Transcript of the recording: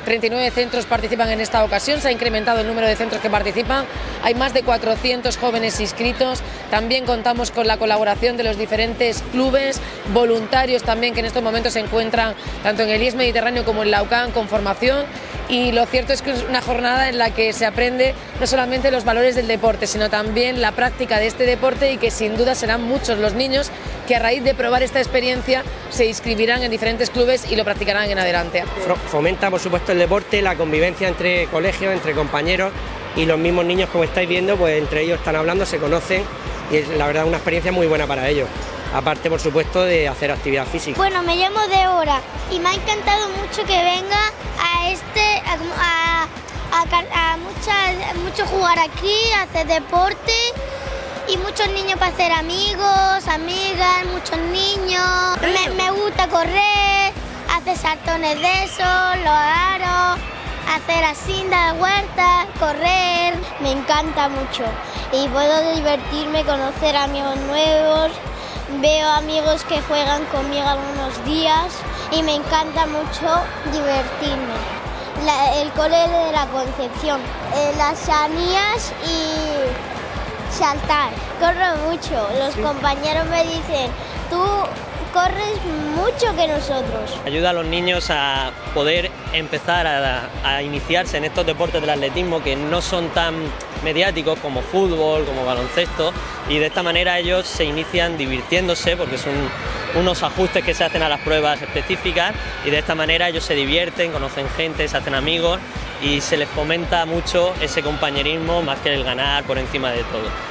39 centros participan en esta ocasión, se ha incrementado el número de centros que participan, hay más de 400 jóvenes inscritos, también contamos con la colaboración de los diferentes clubes, voluntarios también que en estos momentos se encuentran tanto en el IES Mediterráneo como en la UCAM con formación. Y lo cierto es que es una jornada en la que se aprende no solamente los valores del deporte, sino también la práctica de este deporte y que sin duda serán muchos los niños que a raíz de probar esta experiencia se inscribirán en diferentes clubes y lo practicarán en adelante. Fomenta por supuesto el deporte, la convivencia entre colegios, entre compañeros y los mismos niños, como estáis viendo, pues entre ellos están hablando, se conocen y es la verdad una experiencia muy buena para ellos. Aparte, por supuesto, de hacer actividad física. Bueno, me llamo Deora y me ha encantado mucho que venga a mucho jugar aquí, a hacer deporte y muchos niños para hacer amigos, amigas, muchos niños. Me gusta correr, hacer saltones de esos, los aros, hacer así, dar vueltas, correr. Me encanta mucho y puedo divertirme, conocer amigos nuevos. Veo amigos que juegan conmigo algunos días y me encanta mucho divertirme. El cole de la Concepción, las Anías y saltar. Corro mucho, los compañeros me dicen, tú corres mucho que nosotros. Ayuda a los niños a poder empezar a iniciarse en estos deportes del atletismo que no son tan mediáticos como fútbol, como baloncesto, y de esta manera ellos se inician divirtiéndose porque son unos ajustes que se hacen a las pruebas específicas y de esta manera ellos se divierten, conocen gente, se hacen amigos y se les fomenta mucho ese compañerismo más que el ganar por encima de todo.